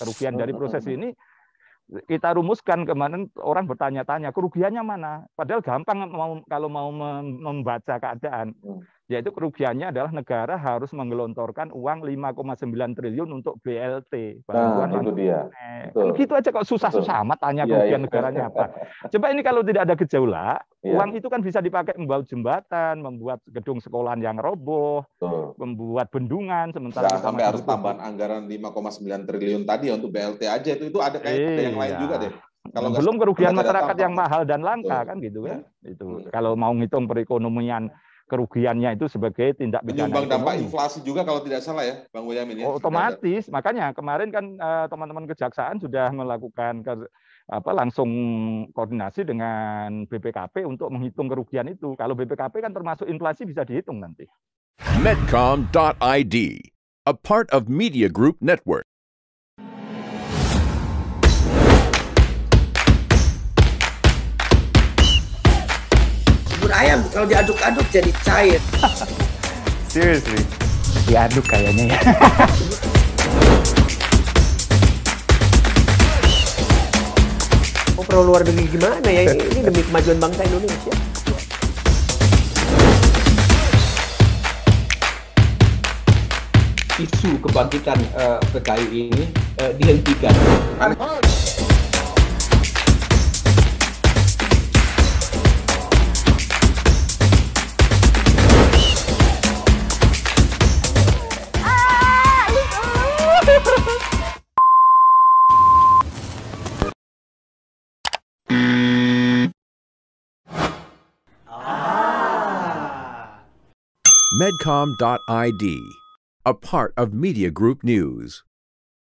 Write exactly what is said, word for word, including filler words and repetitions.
kerugian dari proses ini kita rumuskan. Kemarin orang bertanya-tanya kerugiannya mana, padahal gampang mau kalau mau membaca keadaan, yaitu kerugiannya adalah negara harus menggelontorkan uang lima koma sembilan triliun untuk B L T, bantuan nah, itu dia. Kan gitu aja kok susah-susah amat tanya kerugian ya, ya. Negaranya apa. Coba ini kalau tidak ada gejolak, ya. Uang itu kan bisa dipakai membangun jembatan, membuat gedung sekolahan yang roboh, Betul. membuat bendungan, sementara nah, kita sampai harus tambahan anggaran lima koma sembilan triliun tadi untuk B L T aja itu itu ada kayak iya. ada yang lain juga deh. Kalau belum kerugian masyarakat yang mahal dan langka, Betul. kan gitu kan. Ya. Itu hmm. kalau mau ngitung perekonomian kerugiannya itu sebagai tindak pidana penyumbang ekonomi. Dampak inflasi juga kalau tidak salah ya, Bang Boyamin. Oh, otomatis, makanya kemarin kan teman-teman uh, kejaksaan sudah melakukan ke, apa langsung koordinasi dengan B P K P untuk menghitung kerugian itu. Kalau B P K P kan termasuk inflasi bisa dihitung nanti. Medcom dot I D, a part of Media Group Network. Bubur ayam kalau diaduk-aduk jadi cair. Seriously, diaduk kayaknya ya. Oh, perlu luar negeri gimana ya? Ini demi kemajuan bangsa Indonesia. Isu kebangkitan uh, P K I ini uh, dihentikan. Medcom dot I D, a part of Media Group News.